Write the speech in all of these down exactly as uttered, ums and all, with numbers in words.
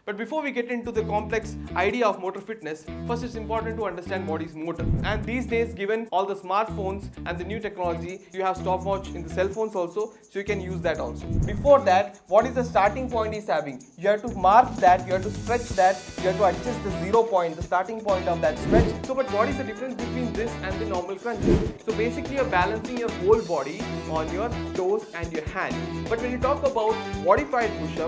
But before we get into the complex idea of motor fitness, first it's important to understand what is motor. And these days, given all the smartphones and the new technology, you have stopwatch in the cell phones also, so you can use that also. Before that, what is the starting point is having? You have to mark that, you have to stretch that, you have to adjust the zero point, the starting point of that stretch. So, but what is the difference between this and the normal crunches? So basically, you're balancing your whole body on your toes and your hand. But when you talk about modified push-up,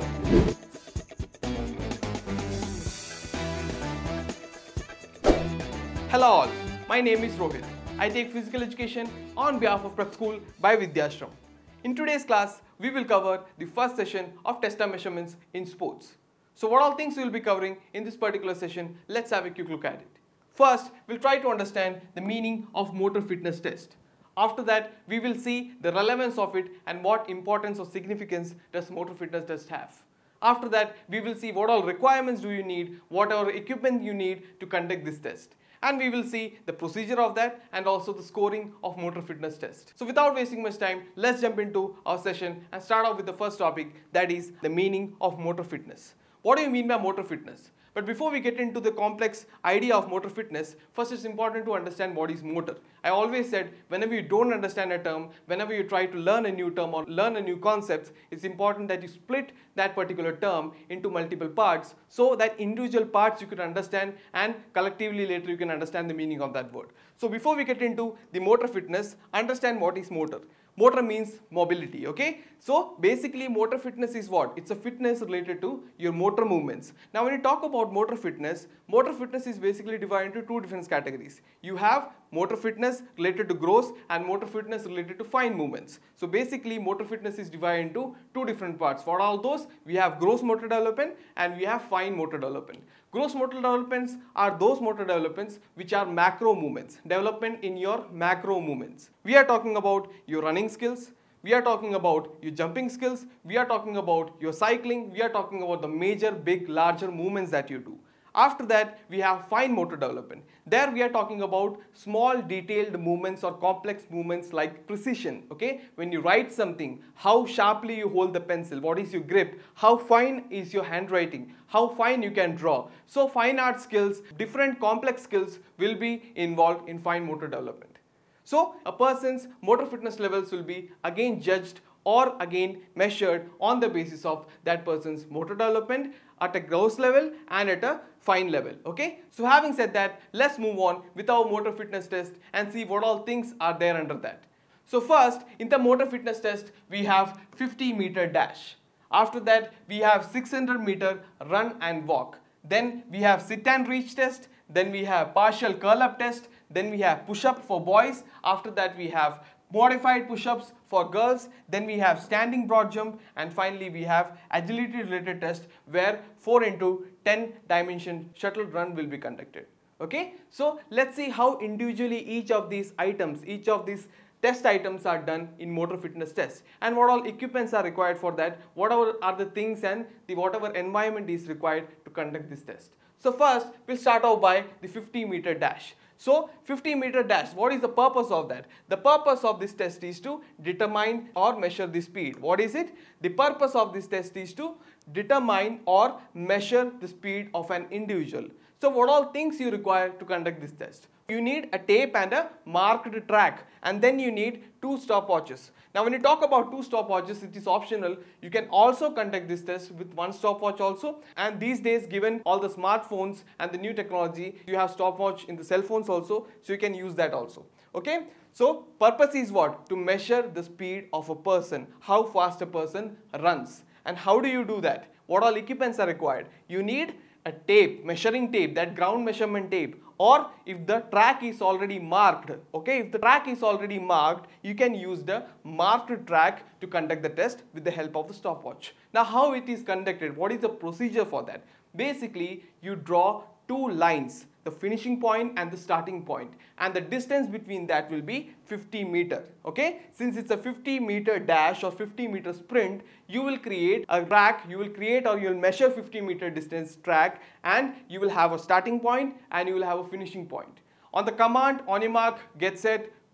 hello all, my name is Rohit. I take physical education on behalf of Prep School by Vidyashram. In today's class, we will cover the first session of tester measurements in sports. So what all things we will be covering in this particular session, let's have a quick look at it. First, we'll try to understand the meaning of motor fitness test. After that, we will see the relevance of it and what importance or significance does motor fitness test have. After that, we will see what all requirements do you need, what all equipment you need to conduct this test. And we will see the procedure of that and also the scoring of motor fitness test. So without wasting much time, let's jump into our session and start off with the first topic, that is the meaning of motor fitness. What do you mean by motor fitness? But before we get into the complex idea of motor fitness, first it's important to understand what is motor. I always said whenever you don't understand a term, whenever you try to learn a new term or learn a new concept, it's important that you split that particular term into multiple parts so that individual parts you could understand and collectively later you can understand the meaning of that word. So before we get into the motor fitness, understand what is motor. Motor means mobility, okay? So basically motor fitness is what? It's a fitness related to your motor movements. Now when you talk about motor fitness, motor fitness is basically divided into two different categories. You have motor fitness related to gross and motor fitness related to fine movements. So basically motor fitness is divided into two different parts. For all those, we have gross motor development and we have fine motor development. Gross motor developments are those motor developments which are macro movements, development in your macro movements. We are talking about your running skills, we are talking about your jumping skills, we are talking about your cycling, we are talking about the major, big, larger movements that you do. After that, we have fine motor development. There we are talking about small detailed movements or complex movements like precision, okay? When you write something, how sharply you hold the pencil, what is your grip, how fine is your handwriting, how fine you can draw. So fine art skills, different complex skills will be involved in fine motor development. So a person's motor fitness levels will be again judged or again measured on the basis of that person's motor development at a gross level and at a fine level, okay? So having said that, let's move on with our motor fitness test and see what all things are there under that. So first, in the motor fitness test, we have fifty meter dash. After that, we have six hundred meter run and walk. Then we have sit and reach test. Then we have partial curl up test. Then we have push up for boys. After that, we have modified push-ups for girls, then we have standing broad jump, and finally we have agility related test where four into ten dimension shuttle run will be conducted. Okay, so let's see how individually each of these items, each of these test items are done in motor fitness test and what all equipments are required for that, whatever are the things and the whatever environment is required to conduct this test. So first we'll start off by the fifty meter dash. So fifty meter dash, what is the purpose of that? The purpose of this test is to determine or measure the speed. What is it? The purpose of this test is to determine or measure the speed of an individual. So what all things you require to conduct this test? You need a tape and a marked track, and then you need two stopwatches. Now when you talk about two stopwatches, it is optional. You can also conduct this test with one stopwatch also, and these days given all the smartphones and the new technology, you have stopwatch in the cell phones also, so you can use that also. Okay, so purpose is what? To measure the speed of a person, how fast a person runs. And how do you do that? What all equipments are required? You need a tape, measuring tape, that ground measurement tape, or if the track is already marked, okay, if the track is already marked, you can use the marked track to conduct the test with the help of the stopwatch. Now how it is conducted, what is the procedure for that? Basically, you draw two lines, the finishing point and the starting point, and the distance between that will be fifty meter, okay? Since it's a fifty meter dash or fifty meter sprint, you will create a track, you will create or you will measure fifty meter distance track, and you will have a starting point and you will have a finishing point. On the command, on your mark, get set,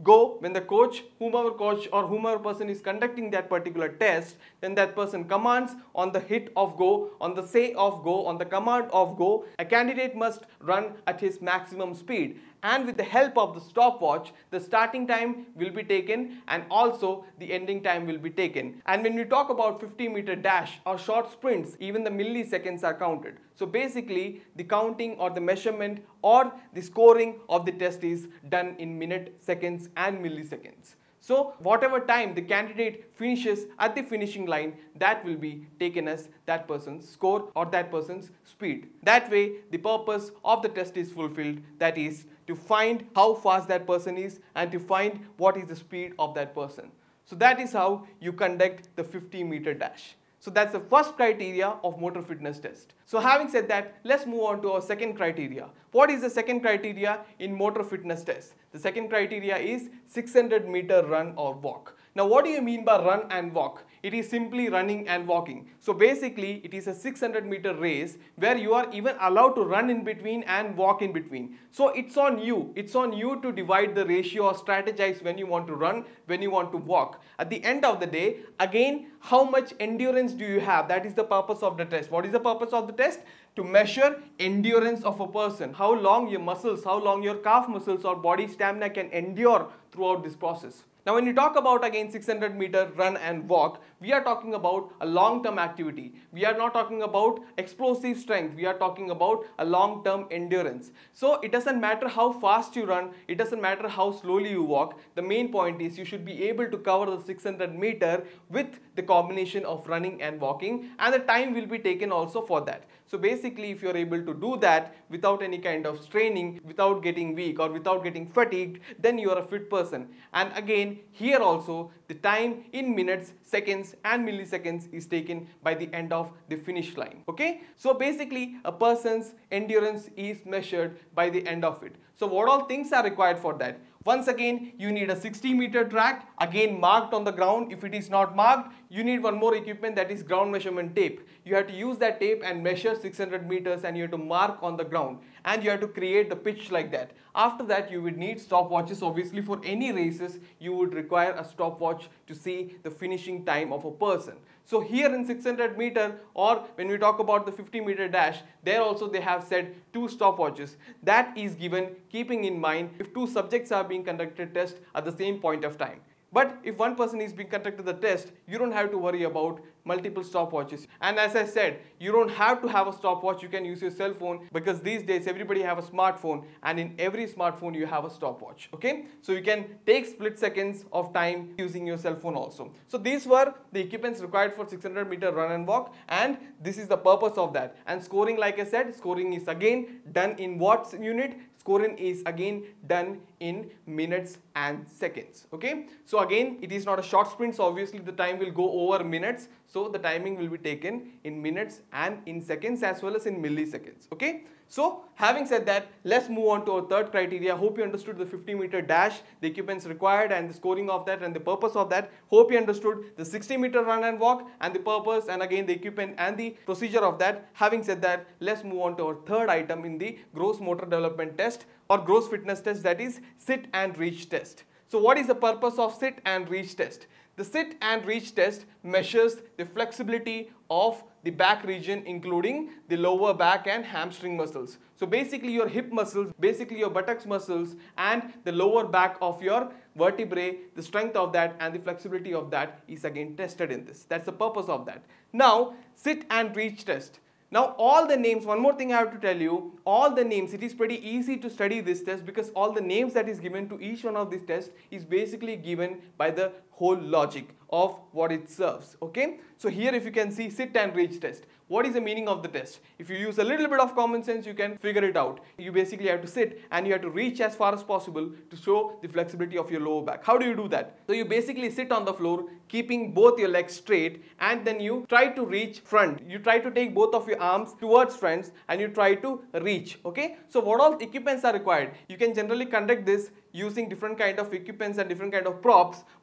go, when the coach, whomever coach or whomever person is conducting that particular test, then that person commands on the hit of go, on the say of go, on the command of go, a candidate must run at his maximum speed. And with the help of the stopwatch, the starting time will be taken and also the ending time will be taken. And when we talk about fifty meter dash or short sprints, even the milliseconds are counted. So basically the counting or the measurement or the scoring of the test is done in minute, seconds and milliseconds. So whatever time the candidate finishes at the finishing line, that will be taken as that person's score or that person's speed. That way the purpose of the test is fulfilled, that is to find how fast that person is and to find what is the speed of that person. So that is how you conduct the fifty meter dash. So that's the first criteria of motor fitness test. So having said that, let's move on to our second criteria. What is the second criteria in motor fitness test? The second criteria is six hundred meter run or walk. Now what do you mean by run and walk? It is simply running and walking. So basically it is a six hundred meter race where you are even allowed to run in between and walk in between. So it's on you. It's on you to divide the ratio or strategize when you want to run, when you want to walk. At the end of the day, again, how much endurance do you have? That is the purpose of the test. What is the purpose of the test? To measure endurance of a person. How long your muscles, how long your calf muscles or body stamina can endure throughout this process. Now when you talk about again six hundred meter run and walk, we are talking about a long-term activity. We are not talking about explosive strength. We are talking about a long-term endurance. So it doesn't matter how fast you run. It doesn't matter how slowly you walk. The main point is you should be able to cover the six hundred meter with the combination of running and walking, and the time will be taken also for that. So basically if you are able to do that without any kind of straining, without getting weak or without getting fatigued, then you are a fit person. And again, here also the time in minutes, seconds and milliseconds is taken by the end of the finish line. Okay, so basically a person's endurance is measured by the end of it. So what all things are required for that? Once again, you need a sixty meter track, again marked on the ground. If it is not marked, you need one more equipment, that is ground measurement tape. You have to use that tape and measure six hundred meters and you have to mark on the ground and you have to create the pitch like that. After that, you would need stopwatches. Obviously for any races, you would require a stopwatch to see the finishing time of a person. So here in six hundred meter, or when we talk about the fifty meter dash, there also they have said two stopwatches. That is given keeping in mind if two subjects are being conducted test at the same point of time. But if one person is being conducted the test, you don't have to worry about multiple stopwatches. And as I said, you don't have to have a stopwatch. You can use your cell phone because these days everybody have a smartphone, and in every smartphone you have a stopwatch. Okay, so you can take split seconds of time using your cell phone also. So these were the equipments required for six hundred meter run and walk, and this is the purpose of that. And scoring, like I said, scoring is again done in watts unit. Scoring is again done in minutes and seconds. Okay, so again it is not a short sprint, so obviously the time will go over minutes, so the timing will be taken in minutes and in seconds as well as in milliseconds. Okay, so having said that, let's move on to our third criteria. Hope you understood the fifty meter dash, the equipments required and the scoring of that and the purpose of that. Hope you understood the sixty meter run and walk and the purpose and again the equipment and the procedure of that. Having said that, let's move on to our third item in the gross motor development test or gross fitness test, that is sit and reach test. So what is the purpose of sit and reach test? The sit and reach test measures the flexibility of the back region, including the lower back and hamstring muscles. So basically your hip muscles, basically your buttocks muscles and the lower back of your vertebrae, the strength of that and the flexibility of that is again tested in this. That's the purpose of that. Now sit and reach test. Now all the names, one more thing I have to tell you, all the names, it is pretty easy to study this test because all the names that is given to each one of these tests is basically given by the whole logic of what it serves. Okay, so here if you can see sit and reach test, what is the meaning of the test? If you use a little bit of common sense, you can figure it out. You basically have to sit and you have to reach as far as possible to show the flexibility of your lower back. How do you do that? So you basically sit on the floor keeping both your legs straight and then you try to reach front. You try to take both of your arms towards front and you try to reach. Okay, so what all equipments are required? You can generally conduct this using different kind of equipments and different kind of props,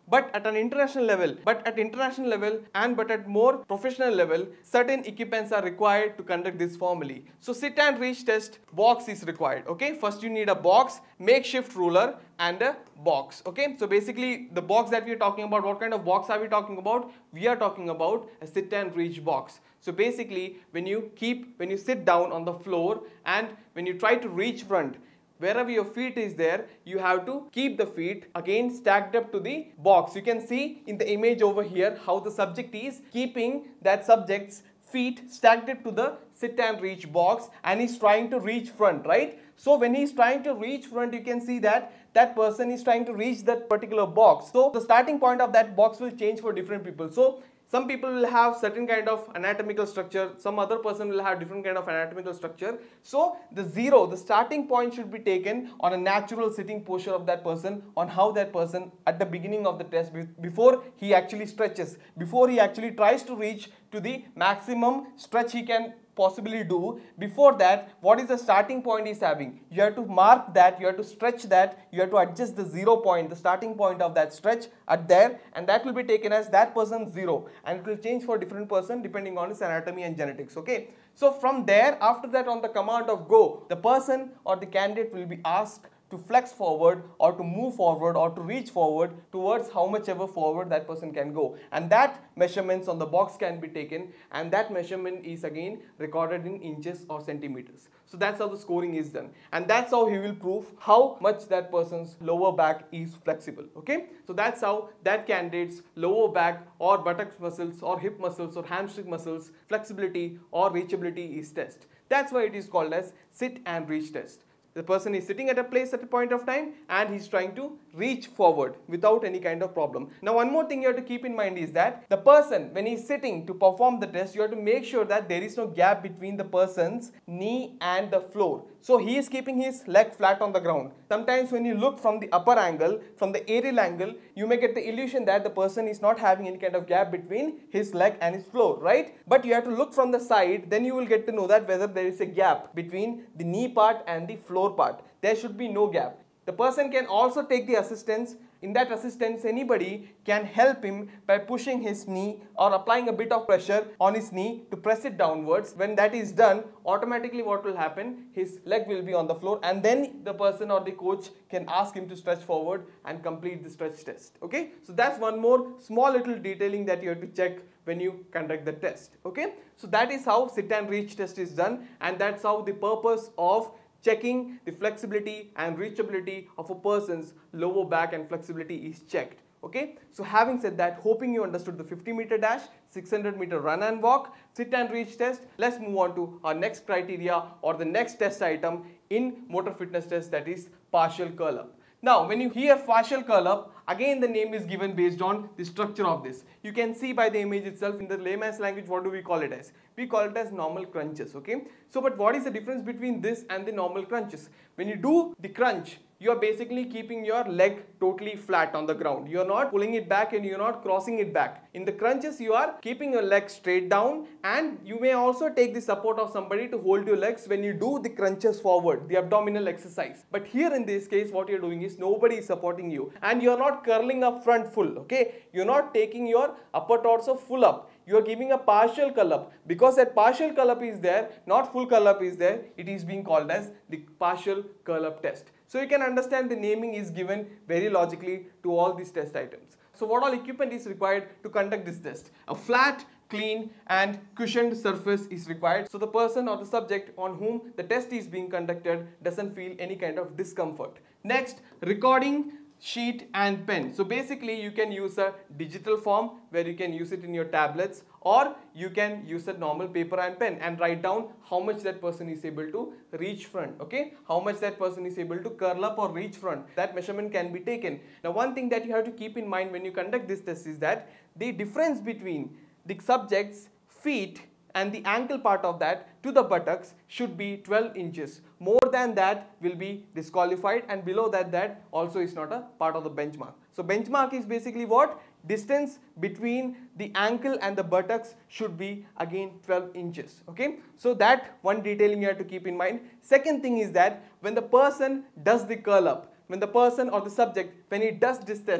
but at an international level, but at international level and but at more professional level, certain equipments are required to conduct this formally. So sit and reach test box is required. Okay, first you need a box, makeshift ruler and a box. Okay, so basically the box that we are talking about, what kind of box are we talking about? We are talking about a sit and reach box. So basically when you keep, when you sit down on the floor and when you try to reach front, wherever your feet is there, you have to keep the feet again stacked up to the box. You can see in the image over here how the subject is keeping that subject's feet stacked up to the sit and reach box and he's trying to reach front, right? So when he's trying to reach front, you can see that that person is trying to reach that particular box. So the starting point of that box will change for different people. So some people will have certain kind of anatomical structure, some other person will have different kind of anatomical structure. So the zero, the starting point should be taken on a natural sitting posture of that person, on how that person at the beginning of the test, before he actually stretches, before he actually tries to reach to the maximum stretch he can possibly do. Before that, what is the starting point he's having? You have to mark that, you have to stretch that, you have to adjust the zero point, the starting point of that stretch at there, and that will be taken as that person's zero, and it will change for different person depending on his anatomy and genetics. Okay, so from there, after that, on the command of go, the person or the candidate will be asked to flex forward or to move forward or to reach forward towards how much ever forward that person can go, and that measurements on the box can be taken, and that measurement is again recorded in inches or centimeters. So that's how the scoring is done, and that's how he will prove how much that person's lower back is flexible. Okay, so that's how that candidate's lower back or buttocks muscles or hip muscles or hamstring muscles flexibility or reachability is tested. That's why it is called as sit and reach test. The person is sitting at a place at a point of time and he's trying to reach forward without any kind of problem. Now one more thing you have to keep in mind is that the person, when he's sitting to perform the test, you have to make sure that there is no gap between the person's knee and the floor. So he is keeping his leg flat on the ground. Sometimes when you look from the upper angle, from the aerial angle, you may get the illusion that the person is not having any kind of gap between his leg and his floor, right? But you have to look from the side, then you will get to know that whether there is a gap between the knee part and the floor part. There should be no gap. The person can also take the assistance. In that assistance, anybody can help him by pushing his knee or applying a bit of pressure on his knee to press it downwards. When that is done, automatically what will happen, his leg will be on the floor, and then the person or the coach can ask him to stretch forward and complete the stretch test. Okay, so that's one more small little detailing that you have to check when you conduct the test. Okay, so that is how sit and reach test is done, and that's how the purpose of checking the flexibility and reachability of a person's lower back and flexibility is checked. Okay, so having said that, hoping you understood the fifty meter dash, six hundred meter run and walk, sit and reach test. Let's move on to our next criteria or the next test item in motor fitness test, that is partial curl up. Now when you hear partial curl up, again the name is given based on the structure of this. You can see by the image itself. In the layman's language, what do we call it as? We call it as normal crunches. Okay, so but what is the difference between this and the normal crunches? When you do the crunch, you are basically keeping your leg totally flat on the ground. You are not pulling it back and you are not crossing it back. In the crunches, you are keeping your leg straight down, and you may also take the support of somebody to hold your legs when you do the crunches forward, the abdominal exercise. But here in this case, what you're doing is nobody is supporting you, and you're not curling up front full. Okay, you're not taking your upper torso full up. You are giving a partial curl up. Because that partial curl up is there, not full curl up is there, it is being called as the partial curl up test. So you can understand the naming is given very logically to all these test items. So what all equipment is required to conduct this test? A flat, clean and cushioned surface is required, so the person or the subject on whom the test is being conducted doesn't feel any kind of discomfort. Next, recording sheet and pen. So basically you can use a digital form where you can use it in your tablets, or you can use a normal paper and pen and write down how much that person is able to reach front. Okay, how much that person is able to curl up or reach front. That measurement can be taken. Now one thing that you have to keep in mind when you conduct this test is that the difference between the subject's feet and the ankle part of that to the buttocks should be twelve inches. More than that will be disqualified, and below that, that also is not a part of the benchmark. So benchmark is basically what? Distance between the ankle and the buttocks should be again twelve inches. Okay, so that one detailing you have to keep in mind. Second thing is that when the person does the curl up, when the person or the subject, when he does this test,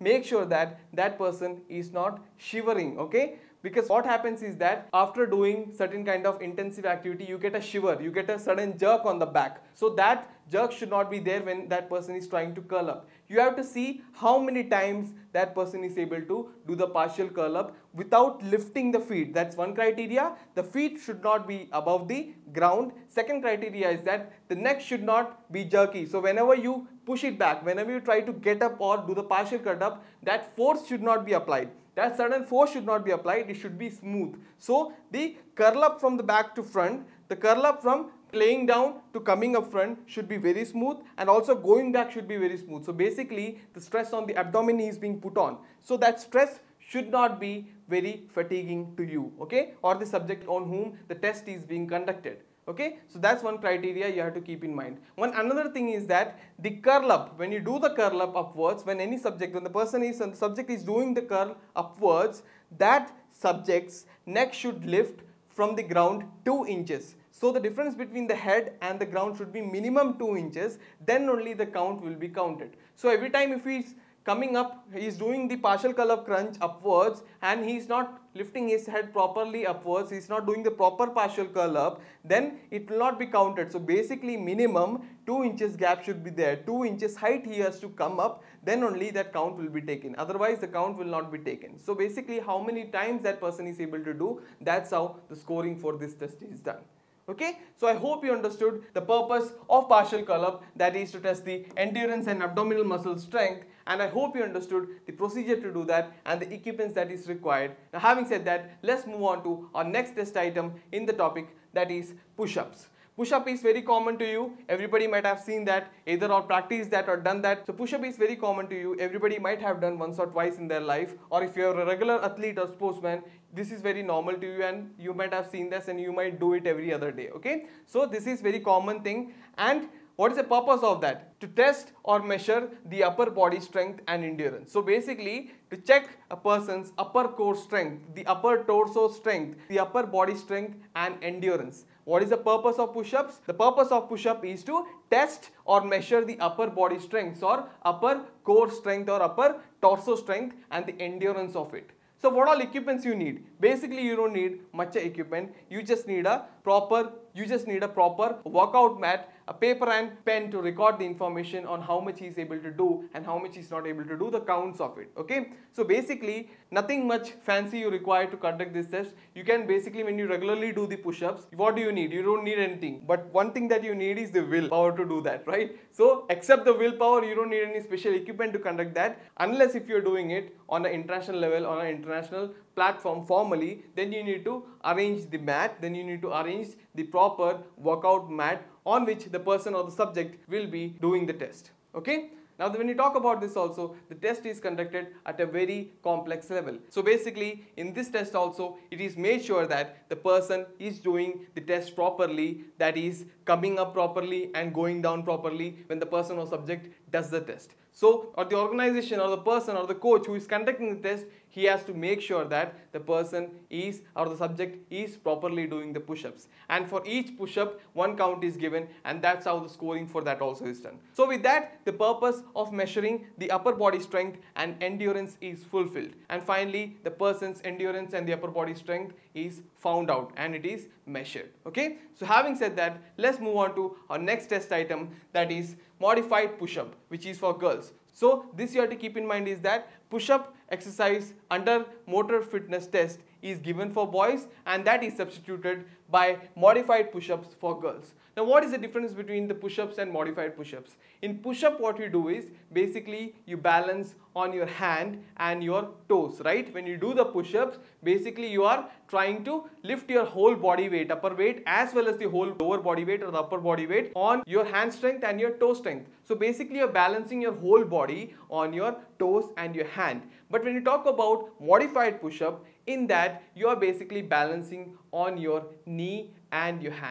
make sure that that person is not shivering, okay? Because what happens is that after doing certain kind of intensive activity, you get a shiver, you get a sudden jerk on the back. So that jerk should not be there when that person is trying to curl up. You have to see how many times that person is able to do the partial curl up without lifting the feet. That's one criteria. The feet should not be above the ground. Second criteria is that the neck should not be jerky. So whenever you push it back, whenever you try to get up or do the partial curl up, that force should not be applied. That sudden force should not be applied, it should be smooth. So the curl up from the back to front, the curl up from laying down to coming up front should be very smooth, and also going back should be very smooth. So basically the stress on the abdomen is being put on. So that stress should not be very fatiguing to you, okay, or the subject on whom the test is being conducted. Okay, so that's one criteria you have to keep in mind. One another thing is that the curl up, when you do the curl up upwards, when any subject, when the person is and the subject is doing the curl upwards, that subject's neck should lift from the ground two inches. So the difference between the head and the ground should be minimum two inches, then only the count will be counted. So every time if he's coming up, he is doing the partial curl up crunch upwards and he is not lifting his head properly upwards, he is not doing the proper partial curl up, then it will not be counted. So basically minimum two inches gap should be there, two inches height he has to come up, then only that count will be taken, otherwise the count will not be taken. So basically how many times that person is able to do, that's how the scoring for this test is done. Okay, so I hope you understood the purpose of partial curl up, that is to test the endurance and abdominal muscle strength, and I hope you understood the procedure to do that and the equipments that is required. Now having said that, let's move on to our next test item in the topic, that is push-ups. Push-up is very common to you, everybody might have seen that, either or practiced that or done that. So push-up is very common to you, everybody might have done once or twice in their life, or if you are a regular athlete or sportsman, this is very normal to you and you might have seen this and you might do it every other day, okay? So this is very common thing, and what is the purpose of that? To test or measure the upper body strength and endurance. So basically to check a person's upper core strength, the upper torso strength, the upper body strength and endurance. What is the purpose of push-ups? The purpose of push-up is to test or measure the upper body strength or upper core strength or upper torso strength and the endurance of it. So what all equipments you need? Basically you don't need much equipment, you just need a proper, you just need a proper workout mat, a paper and pen to record the information on how much he is able to do and how much he is not able to do, the counts of it, okay? So basically nothing much fancy you require to conduct this test. You can basically, when you regularly do the push-ups, what do you need? You don't need anything, but one thing that you need is the willpower to do that, right? So except the willpower, you don't need any special equipment to conduct that, unless if you're doing it on an international level, on an international platform formally, then you need to arrange the mat, then you need to arrange the proper workout mat on which the person or the subject will be doing the test, okay? Now when you talk about this also, the test is conducted at a very complex level. So basically in this test also, it is made sure that the person is doing the test properly, that is coming up properly and going down properly when the person or subject does the test. So, or the organization or the person or the coach who is conducting the test, he has to make sure that the person is or the subject is properly doing the push-ups. And for each push-up, one count is given, and that's how the scoring for that also is done. So with that, the purpose of measuring the upper body strength and endurance is fulfilled. And finally, the person's endurance and the upper body strength is found out and it is measured. Okay. So having said that, let's move on to our next test item, that is modified push-up, which is for girls. So this you have to keep in mind is that push-up exercise under motor fitness test is given for boys and that is substituted by modified push-ups for girls. Now what is the difference between the push-ups and modified push-ups? In push-up what you do is basically you balance on your hand and your toes, right? When you do the push-ups, basically you are trying to lift your whole body weight, upper weight as well as the whole lower body weight or the upper body weight on your hand strength and your toe strength. So basically you're balancing your whole body on your toes and your hand. But when you talk about modified push-up, in that you are basically balancing on your knee and your hand.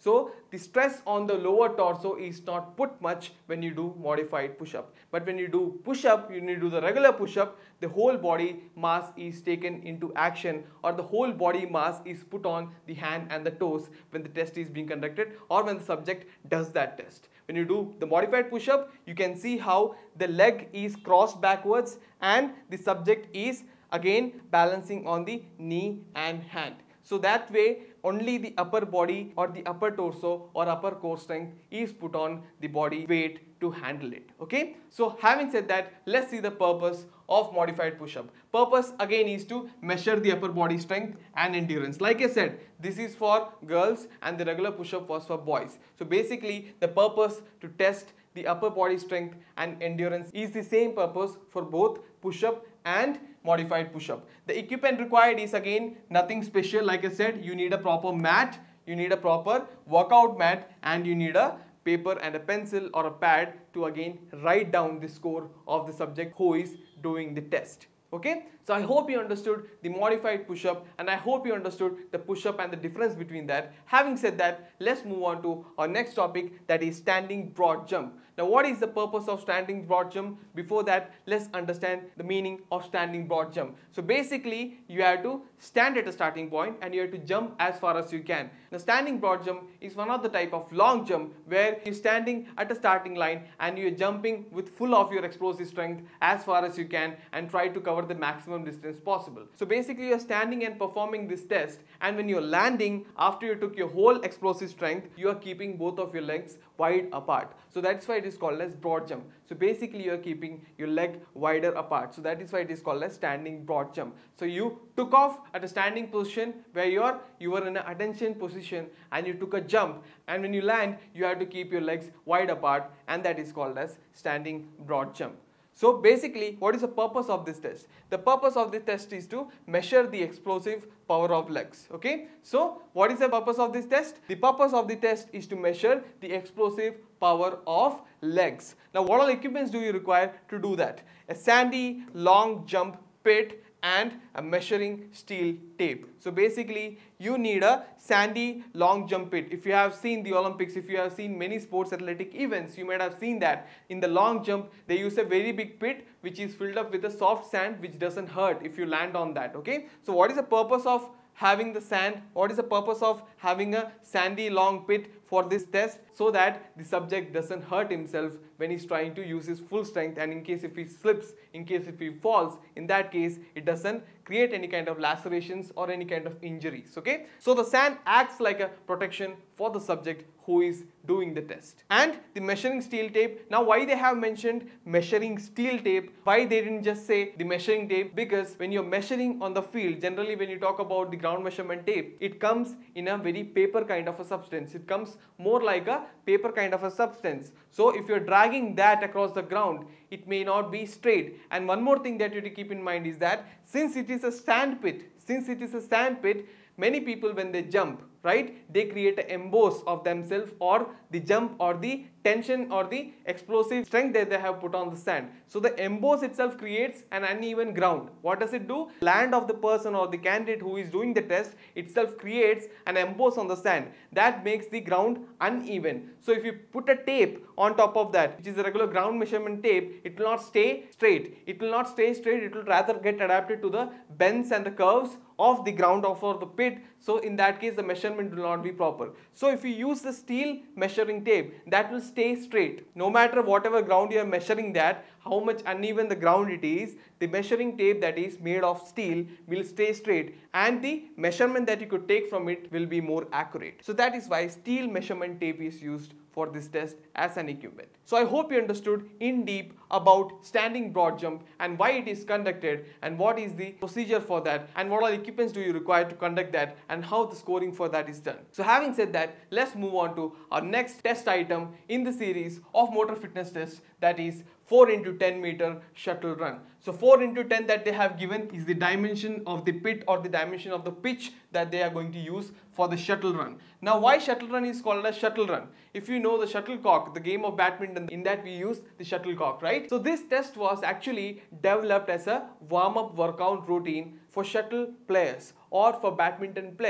So the stress on the lower torso is not put much when you do modified push-up. But when you do push-up, you need to do the regular push-up, the whole body mass is taken into action, or the whole body mass is put on the hand and the toes when the test is being conducted or when the subject does that test. When you do the modified push-up, you can see how the leg is crossed backwards and the subject is again balancing on the knee and hand. So that way only the upper body or the upper torso or upper core strength is put on the body weight to handle it. Okay. So having said that, let's see the purpose of modified push-up. Purpose again is to measure the upper body strength and endurance. Like I said, this is for girls and the regular push-up was for boys. So basically the purpose to test the upper body strength and endurance is the same purpose for both push-up and modified push-up. The equipment required is again nothing special. Like I said, you need a proper mat, you need a proper workout mat, and you need a paper and a pencil or a pad to again write down the score of the subject who is doing the test. Okay, so I hope you understood the modified push-up and I hope you understood the push-up and the difference between that. Having said that, let's move on to our next topic, that is standing broad jump. Now what is the purpose of standing broad jump? Before that, let's understand the meaning of standing broad jump. So basically you have to stand at a starting point and you have to jump as far as you can. Now standing broad jump is one of the type of long jump where you're standing at a starting line and you're jumping with full of your explosive strength as far as you can and try to cover the maximum distance possible. So basically you're standing and performing this test, and when you're landing, after you took your whole explosive strength, you are keeping both of your legs wide apart. So that's why it is called as broad jump. So basically you are keeping your leg wider apart. So that is why it is called as standing broad jump. So you took off at a standing position where you are you were in an attention position and you took a jump, and when you land you have to keep your legs wide apart, and that is called as standing broad jump. So basically, what is the purpose of this test? The purpose of this test is to measure the explosive power of legs. Okay. So what is the purpose of this test? The purpose of the test is to measure the explosive power of legs. Now what all equipments do you require to do that? A sandy long jump pit and a measuring steel tape. So basically you need a sandy long jump pit. If you have seen the Olympics, if you have seen many sports athletic events, you might have seen that in the long jump they use a very big pit which is filled up with a soft sand which doesn't hurt if you land on that. Okay. So what is the purpose of having the sand? What is the purpose of having a sandy long pit for this test? So that the subject doesn't hurt himself when he's trying to use his full strength, and in case if he slips, in case if he falls, in that case it doesn't create any kind of lacerations or any kind of injuries. Okay. So the sand acts like a protection for the subject who is doing the test. And the measuring steel tape, now why they have mentioned measuring steel tape, why they didn't just say the measuring tape? Because when you're measuring on the field, generally when you talk about the ground measurement tape, it comes in a very paper kind of a substance. It comes more like a paper kind of a substance. So if you're dragging that across the ground, it may not be straight. And one more thing that you have to keep in mind is that since it is a sand pit, since it is a sand pit, many people when they jump, right, they create an emboss of themselves, or the jump or the tension or the explosive strength that they have put on the sand. So the emboss itself creates an uneven ground. What does it do? Land of the person or the candidate who is doing the test itself creates an emboss on the sand that makes the ground uneven. So if you put a tape on top of that, which is a regular ground measurement tape, it will not stay straight. It will not stay straight. It will rather get adapted to the bends and the curves of the ground or for the pit. So in that case the measurement will not be proper. So if you use the steel measuring tape, that will stay straight. No matter whatever ground you are measuring that, how much uneven the ground it is, the measuring tape that is made of steel will stay straight, and the measurement that you could take from it will be more accurate. So that is why steel measurement tape is used for this test as an equipment. So I hope you understood in deep about standing broad jump and why it is conducted and what is the procedure for that and what all equipments do you require to conduct that and how the scoring for that is done. So having said that, let's move on to our next test item in the series of motor fitness tests, that is four into ten meter shuttle run. So four into ten that they have given is the dimension of the pit or the dimension of the pitch that they are going to use for the shuttle run. Now why shuttle run is called a shuttle run? If you know the shuttlecock, the game of badminton, in that we use the shuttlecock, right? So this test was actually developed as a warm-up workout routine for shuttle players or for badminton players.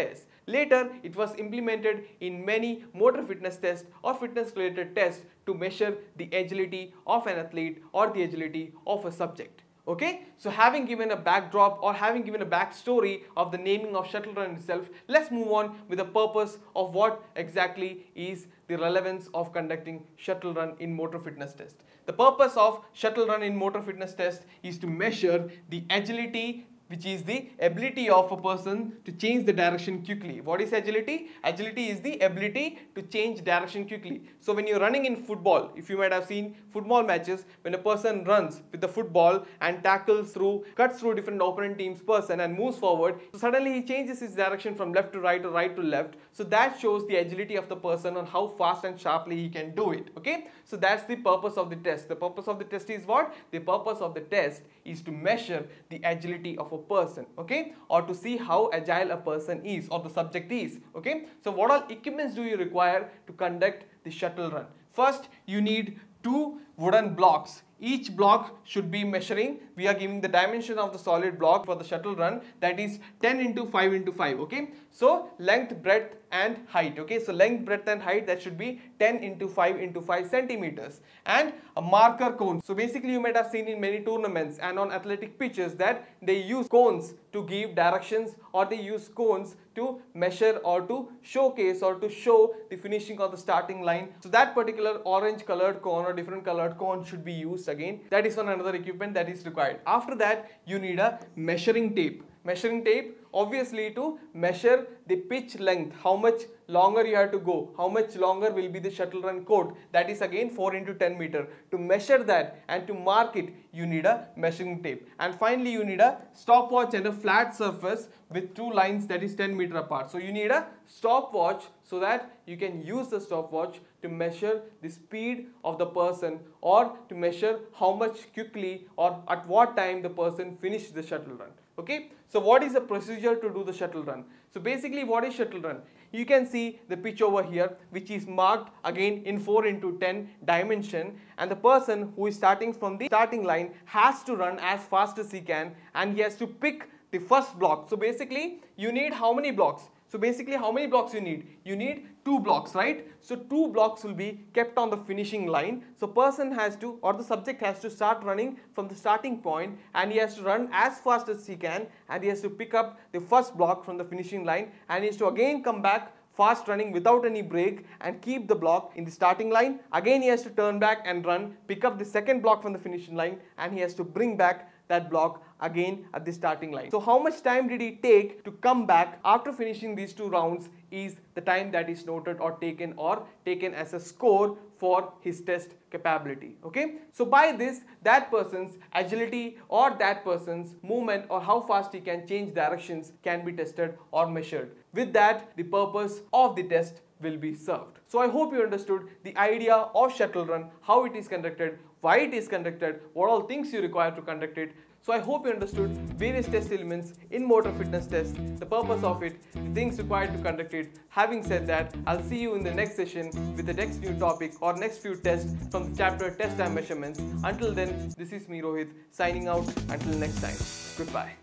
Later, it was implemented in many motor fitness tests or fitness related tests to measure the agility of an athlete or the agility of a subject. Okay, so having given a backdrop or having given a backstory of the naming of shuttle run itself, let's move on with the purpose of what exactly is the relevance of conducting shuttle run in motor fitness test. The purpose of shuttle run in motor fitness test is to measure the agility, which is the ability of a person to change the direction quickly. What is agility? Agility is the ability to change direction quickly. So when you're running in football, if you might have seen football matches, when a person runs with the football and tackles through, cuts through different opponent team's person and moves forward, so suddenly he changes his direction from left to right or right to left. So that shows the agility of the person on how fast and sharply he can do it. Okay, so that's the purpose of the test. The purpose of the test is what? The purpose of the test is to measure the agility of a person, okay, or to see how agile a person is or the subject is. Okay, so what all equipments do you require to conduct the shuttle run? First, you need two wooden blocks. Each block should be measuring, we are giving the dimension of the solid block for the shuttle run, that is ten into five into five. Okay, so length, breadth and height. Okay, so length, breadth and height, that should be ten into five into five centimeters, and a marker cone. So basically you might have seen in many tournaments and on athletic pitches that they use cones to give directions, or they use cones to measure or to showcase or to show the finishing of the starting line. So that particular orange colored cone or different colored cone should be used again. That is one another equipment that is required. After that, you need a measuring tape. Measuring tape, obviously to measure the pitch length, how much longer you have to go, how much longer will be the shuttle run court, that is again four into ten meter. To measure that and to mark it, you need a measuring tape. And finally you need a stopwatch and a flat surface with two lines that is ten meter apart. So you need a stopwatch so that you can use the stopwatch to measure the speed of the person, or to measure how much quickly or at what time the person finished the shuttle run. Okay, so what is the procedure to do the shuttle run? So basically, what is shuttle run? You can see the pitch over here, which is marked again in four into ten dimension, and the person who is starting from the starting line has to run as fast as he can, and he has to pick the first block. So basically you need how many blocks? So basically how many blocks you need? You need two blocks, right? So two blocks will be kept on the finishing line. So person has to, or the subject has to start running from the starting point, and he has to run as fast as he can, and he has to pick up the first block from the finishing line, and he has to again come back fast running without any break and keep the block in the starting line. Again he has to turn back and run, pick up the second block from the finishing line, and he has to bring back that block again at the starting line. So how much time did he take to come back after finishing these two rounds is the time that is noted or taken or taken as a score for his test capability. Okay, so by this, that person's agility or that person's movement or how fast he can change directions can be tested or measured. With that, the purpose of the test will be served. So I hope you understood the idea of shuttle run, how it is conducted, why it is conducted, what all things you require to conduct it. So I hope you understood various test elements in motor fitness test, the purpose of it, the things required to conduct it. Having said that, I'll see you in the next session with the next new topic or next few tests from the chapter Test and Measurements. Until then, this is me Rohit signing out. Until next time, goodbye.